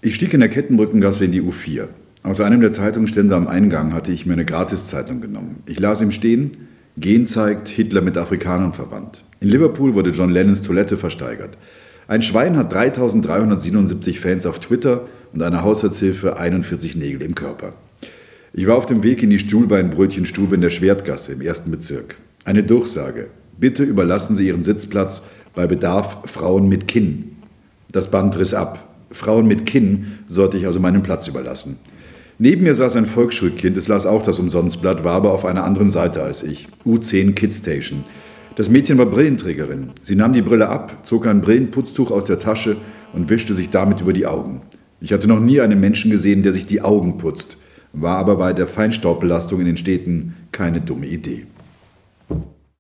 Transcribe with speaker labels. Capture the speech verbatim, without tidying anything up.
Speaker 1: Ich stieg in der Kettenbrückengasse in die U vier. Aus einem der Zeitungsstände am Eingang hatte ich mir eine Gratiszeitung genommen. Ich las im Stehen: Gen zeigt, Hitler mit Afrikanern verwandt. In Liverpool wurde John Lennons Toilette versteigert. Ein Schwein hat dreitausenddreihundertsiebenundsiebzig Fans auf Twitter und eine Haushaltshilfe einundvierzig Nägel im Körper. Ich war auf dem Weg in die Stuhlbeinbrötchenstube in der Schwertgasse im ersten Bezirk. Eine Durchsage: Bitte überlassen Sie Ihren Sitzplatz bei Bedarf Frauen mit Kinn. Das Band riss ab. Frauen mit Kinn sollte ich also meinen Platz überlassen. Neben mir saß ein Volksschulkind, es las auch das Umsonstblatt, war aber auf einer anderen Seite als ich. U zehn Kids Station. Das Mädchen war Brillenträgerin. Sie nahm die Brille ab, zog ein Brillenputztuch aus der Tasche und wischte sich damit über die Augen. Ich hatte noch nie einen Menschen gesehen, der sich die Augen putzt, war aber bei der Feinstaubbelastung in den Städten keine dumme Idee.